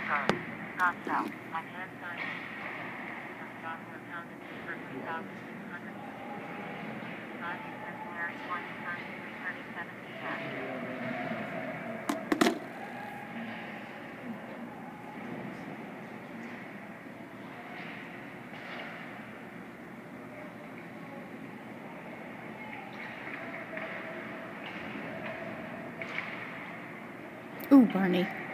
Not south. My hand sign. Joshua Township for 3,600. Driving February 21st, 3:37 p.m. Ooh, Barney.